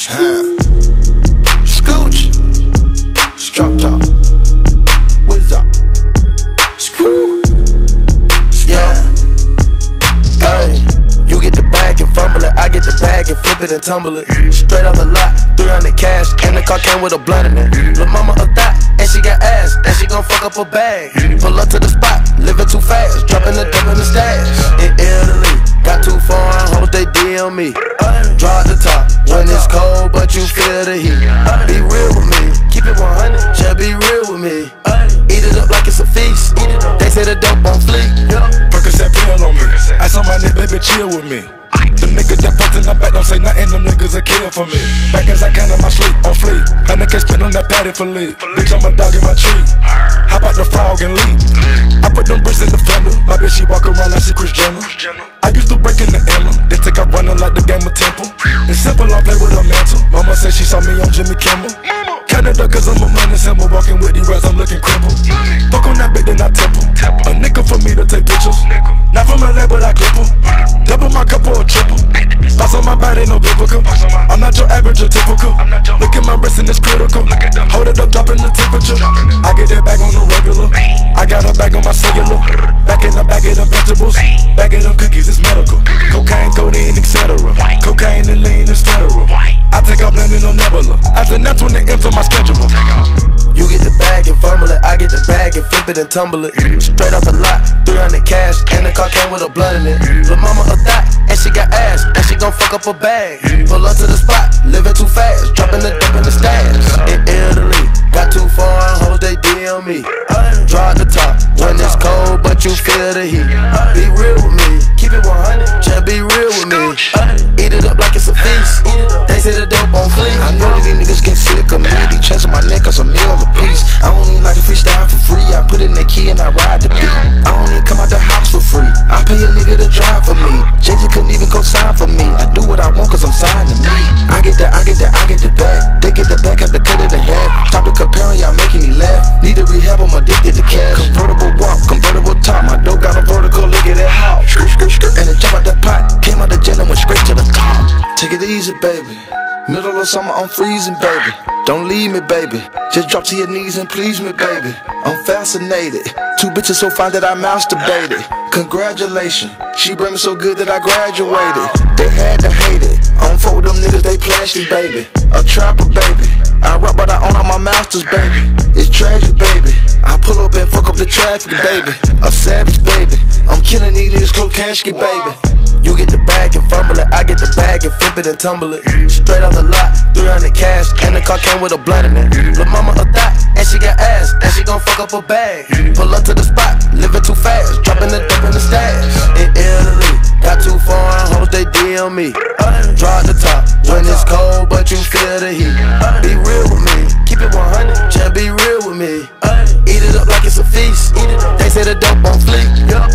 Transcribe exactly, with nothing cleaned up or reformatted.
Scooch, strap top, what's up? Screw, yeah. Hey, you get the bag and fumble it, I get the bag and flip it and tumble it. Straight off the lot, three hundred cash, and the car came with a blunt in it. Lil' mama a thot, and she got ass, and she gon' fuck up her bag. Pull up to the spot, living too fast, dropping the dope in the stash. In Italy, got too foreign hoes, they D M me. Draw at the top when it's cold, but you feel the heat. Be real with me, keep it one hundred, just be real with me. Eat it up like it's a feast. They say the dope on fleek. Percocet pill on me. Ice on my neck, baby, chill with me. Them niggas that fucked in the back don't say nothing, them niggas a kill for me. Back as I can in my sleep, on fleek. And they can't spit on that patty for leave. Bitch, I'm a dog in my tree. Hop out the frog and leave. I put them bricks in the fender. My bitch, she walk around like she Kris Jenner. I used to break in the emma, then take out running like the game of Temple. It's simple, I play with a mantle. Mama said she saw me on Jimmy Kimmel. Canada, cause I'm a money symbol. Walking with these rats, I'm looking crippled. Fuck on that bitch, then I temple. A nickel for me to take pictures. Not from L A, but I clip em. Double my cup or a triple. Boss on my body, no biblical. I'm not your average or typical. Look at my wrist and it's critical. Hold it up, dropping the temperature. I get that bag on the regular. I got a bag on my cellular. Back in the bag of the vegetables. Bag of them cookies, it's medical. Cocaine, codeine, et cetera. Cocaine and lean is federal. I take out blending on Nebula. After that's when they enter my schedule. You get the bag and fumble it, I get the bag and flip it and tumble it. Straight off the lot, three hundred cash, and the car came with a blunt in it. Lil' mama a thot, and she got ass, and she gon' fuck up her bag. Pull up to the spot, living too fast, dropping the dope in the stash. In Italy, got too foreign hoes, they D M me. Draw at the top when it's cold, but you feel the heat. Be real with me, keep it one hundred, just be real with me. Eat it up like it's a feast. They say the dope on fleek. I know that these niggas get sick of me. These chains on my neck cause a meal of a piece. I don't even like to freestyle for free. I put in the key and I ride the beat. I don't even come out the house for free. I pay a nigga to drive for me. J J couldn't even co-sign for me. I do what I want cause I'm signed to me. I get that, I get that, I get the bag. They get the back, have to cut it in half. Stop the comparing, y'all making me laugh. Need to rehab, I'm addicted to cash. Convertible walk, convertible top. My dope got a vertical, look at that hop. And it jump out that pot. Came out the jet and went straight to the top. Take it easy, baby. Middle of summer, I'm freezing, baby. Don't leave me, baby. Just drop to your knees and please me, baby. I'm fascinated. Two bitches so fine that I masturbated. Congratulations. She bring me so good that I graduated. They had to hate it. I don't fuck with them niggas, they plastic, baby. A trapper, baby. I rap but I own all my masters, baby. It's tragic, baby. I pull up and fuck up the traffic, baby. A savage, baby. I'm killing these niggas, close casket, baby. You get the bag and fumble it, I get the bag and flip it and tumble it. Straight off the lot, three hundred cash, and the car came with a blunt in it. Lil' mama a thot, and she got ass, and she gon' fuck up her bag. Pull up to the spot, living too fast, dropping the dope in the stash. In Italy, got too foreign hoes, they D M me. Draw at the top when it's cold, but you feel the heat. Be real with me, keep it one hundred, just be real with me. Eat it up like it's a feast. They say the dope on fleek.